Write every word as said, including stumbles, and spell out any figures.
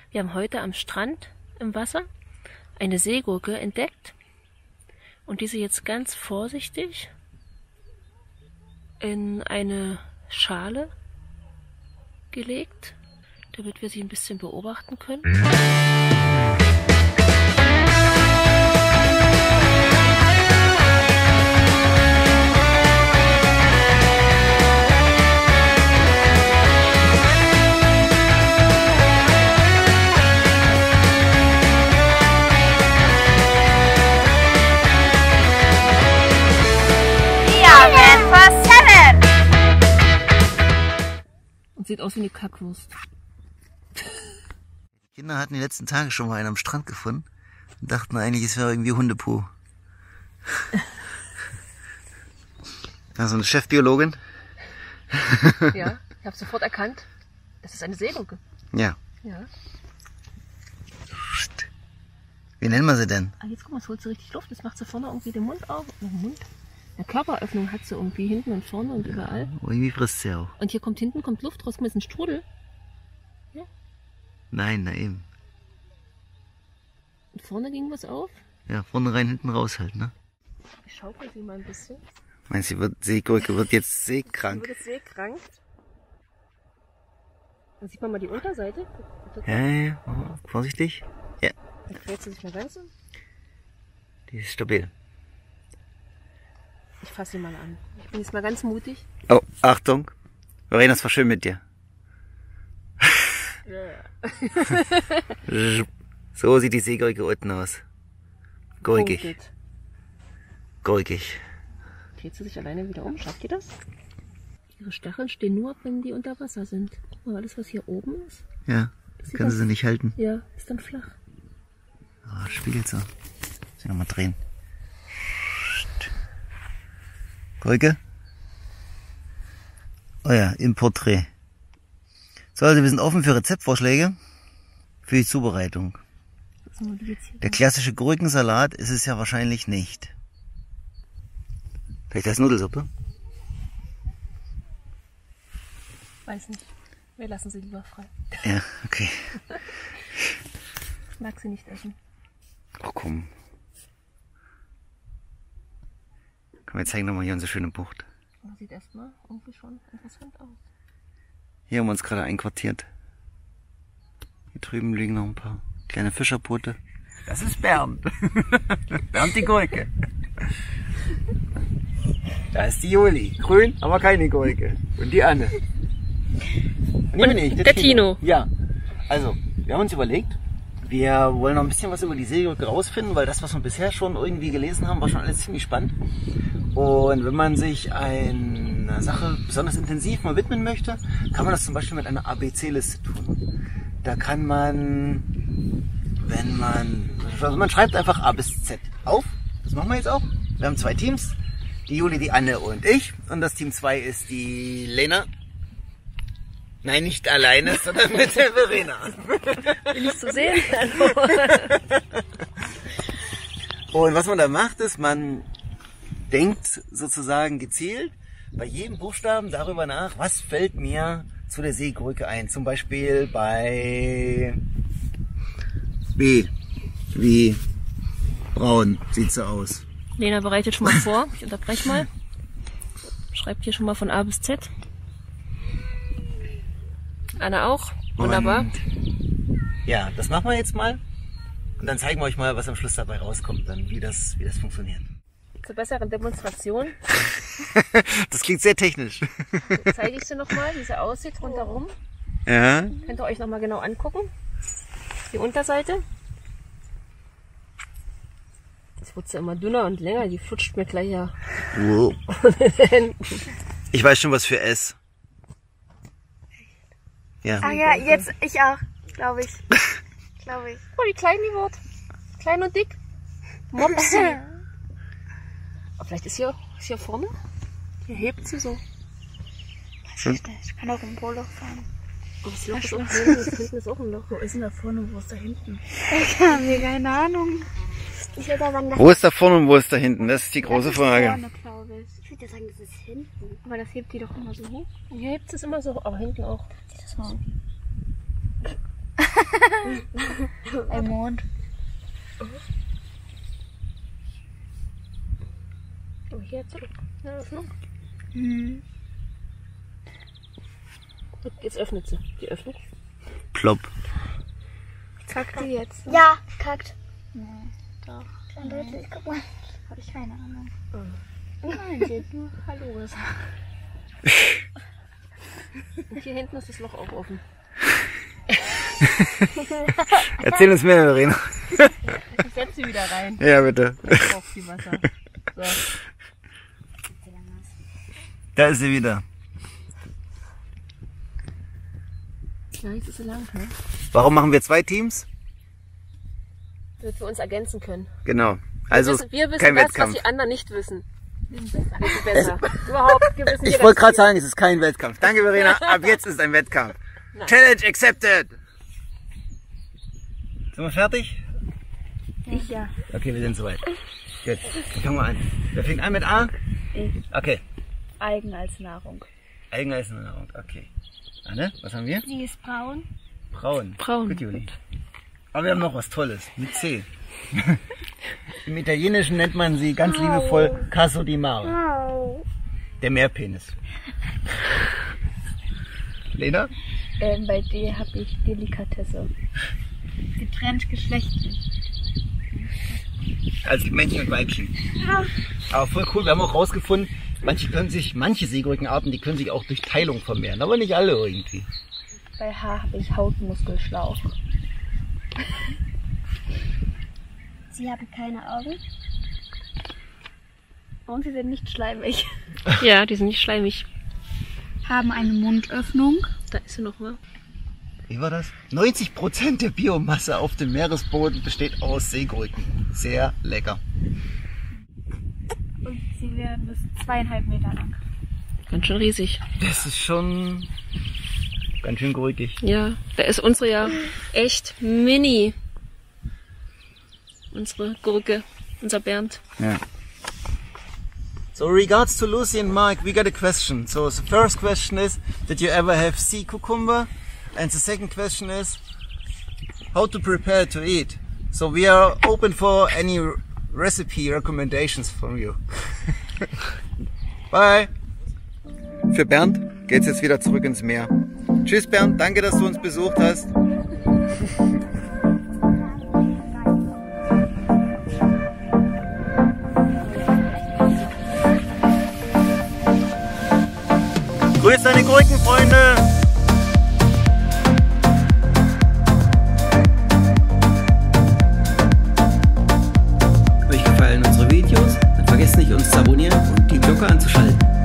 Wir haben heute am Strand im Wasser eine Seegurke entdeckt und diese jetzt ganz vorsichtig in eine Schale gelegt, damit wir sie ein bisschen beobachten können. Sieht aus wie eine Kackwurst. Die Kinder hatten die letzten Tage schon mal einen am Strand gefunden und dachten eigentlich, es wäre irgendwie Hundepuh. Also eine Chefbiologin. Ja, ich habe sofort erkannt, das ist eine Seegurke. Ja. Ja. Wie nennen wir sie denn? Ah, jetzt guck mal, es holt so richtig Luft. Jetzt macht sie vorne irgendwie den Mund auf. Den Mund. Eine Körperöffnung hat sie irgendwie hinten und vorne und überall. Irgendwie frisst sie auch. Und hier kommt hinten kommt Luft raus, ist ein Strudel. Ja. Nein, na eben. Und vorne ging was auf. Ja, vorne rein, hinten raus halt, ne? Ich schaukel sie mal ein bisschen. Meinst du, die wird, Seegurke wird jetzt seekrank? Sie wird jetzt seekrank. Dann sieht man mal die Unterseite. Ja, ja, ja. Vorsichtig. Ja. Dann quält sie sich mal ganz. Die ist stabil. Ich fasse sie mal an. Ich bin jetzt mal ganz mutig. Oh, Achtung. Verena, es war schön mit dir. Ja. So sieht die Seegurke unten aus. Gurkig. Punktet. Gurkig. Dreht sie sich alleine wieder um? Schafft ihr das? Ihre Stacheln stehen nur, wenn die unter Wasser sind. Guck mal, alles was hier oben ist. Ja, können sie nicht halten. Ja, ist dann flach. Ah, oh, spiegelt so. Muss ich nochmal drehen. Gurke? Oh ja, im Porträt. So, also wir sind offen für Rezeptvorschläge für die Zubereitung. Der klassische Gurkensalat ist es ja wahrscheinlich nicht. Vielleicht als Nudelsuppe? Weiß nicht. Wir lassen sie lieber frei. Ja, okay. Ich mag sie nicht essen. Oh komm. Komm, wir zeigen nochmal hier unsere schöne Bucht. Das sieht erstmal irgendwie schon interessant aus. Hier haben wir uns gerade einquartiert. Hier drüben liegen noch ein paar kleine Fischerboote. Das ist Bernd. Bernd die Gurke. Da ist die Juli. Grün, aber keine Gurke. Und die Anne. Und Und ich, der, der Tino. Tino. Ja. Also, wir haben uns überlegt, wir wollen noch ein bisschen was über die Seegurke rausfinden, weil das, was wir bisher schon irgendwie gelesen haben, war schon alles ziemlich spannend. Und wenn man sich einer Sache besonders intensiv mal widmen möchte, kann man das zum Beispiel mit einer A B C-Liste tun. Da kann man, wenn man, also man schreibt einfach A bis Z auf. Das machen wir jetzt auch. Wir haben zwei Teams, die Juli, die Anne und ich. Und das Team zwei ist die Lena. Nein, nicht alleine, sondern mit der Verena. Will ich zu sehen? Und was man da macht, ist, man denkt sozusagen gezielt bei jedem Buchstaben darüber nach, was fällt mir zu der Seegurke ein. Zum Beispiel bei B, wie braun sieht sie aus. Lena bereitet schon mal vor. Ich unterbreche mal. Schreibt hier schon mal von A bis Z. Anna auch. Wunderbar. Und ja, das machen wir jetzt mal. Und dann zeigen wir euch mal, was am Schluss dabei rauskommt, dann wie das, wie das funktioniert. Zur besseren Demonstration Das klingt sehr technisch. zeige ich sie nochmal, wie sie aussieht rundherum. Ja. Könnt ihr euch nochmal genau angucken. Die Unterseite. Jetzt wird sie immer dünner und länger, die flutscht mir gleich ja. Wow. Ich weiß schon was für S. Ja. Ah ja, jetzt ich auch, glaube ich. Glaube ich. Oh, wie klein die wird. Klein und dick. Mopsi. Aber vielleicht ist hier, ist hier vorne. Hier hebt sie so. Weiß ich nicht. Ich kann auch im Polo fahren. Oh, das Loch ist auch drin. Das hinten ist auch ein Loch. Wo ist denn da vorne und wo ist da hinten? Ich habe mir keine Ahnung. Ich würde sagen, das Wo ist da vorne und wo ist da hinten? Das ist die große Frage. vorne, glaube ich. Ich würde sagen, das ist hinten. Aber das hebt die doch immer so hoch. Hier hebt es immer so, aber hinten auch. Das mal. Ein Mond. Oh, hier jetzt eine Öffnung. Mhm. Jetzt öffnet sie. Die öffnet. Plopp. Kackt die jetzt? Ja, kackt. Nee, doch. Dann deutlich, guck mal. Habe ich keine Ahnung. Oh. Nein, sie hat nur Hallo gesagt. Und hier hinten ist das Loch auch offen. Erzähl uns mehr, Verena. Ich setze sie wieder rein. Ja, bitte. Ich brauche viel Wasser. So. Da ist sie wieder. Ja, jetzt ist sie lang, ne? Warum machen wir zwei Teams? Damit wir uns ergänzen können. Genau. Also wir wissen, wir wissen kein das, Wettkampf. was die anderen nicht wissen. Wir sind besser. Überhaupt, wir wissen Ich hier wollte ganz gerade viel. sagen, es ist kein Wettkampf. Danke, Verena. Ab jetzt ist ein Wettkampf. Nein. Challenge accepted. Sind wir fertig? Ich ja. Okay, wir sind soweit. Gut, dann fangen wir an. Wer fängt an mit A? Ich. Okay. Algen als Nahrung. Algen als Nahrung. Okay. Anne, was haben wir? Sie ist braun. Braun. Braun. Gut, Juli. Aber wir haben noch was Tolles mit C. Im Italienischen nennt man sie ganz liebevoll Caso di Mare. Der Meerpenis. Lena? Ähm, bei D habe ich Delikatesse. Getrennt geschlechtlich. Als Männchen und Weibchen. Aber voll cool, wir haben auch rausgefunden, manche können sich, manche Seegurkenarten, die können sich auch durch Teilung vermehren, aber nicht alle irgendwie. Bei H habe ich Hautmuskelschlauch. Sie haben keine Augen. Und sie sind nicht schleimig. Ja, die sind nicht schleimig. Haben eine Mundöffnung. Da ist sie noch mal. Wie war das? neunzig Prozent der Biomasse auf dem Meeresboden besteht aus Seegurken. Sehr lecker. Und sie werden bis zweieinhalb Meter lang. Ganz schön riesig. Das ist schon ganz schön gurkig. Ja, da ist unsere ja echt mini. Unsere Gurke, unser Bernd. Yeah. So regards to Lucy and Mike, we got a question. So the first question is, did you ever have sea cucumber? And the second question is, how to prepare to eat? So we are open for any recipe recommendations from you. Bye! Für Bernd geht's jetzt wieder zurück ins Meer. Tschüss Bernd, danke, dass du uns besucht hast. Grüß deine Gurkenfreunde! Euch gefallen unsere Videos? Dann vergesst nicht, uns zu abonnieren und die Glocke anzuschalten.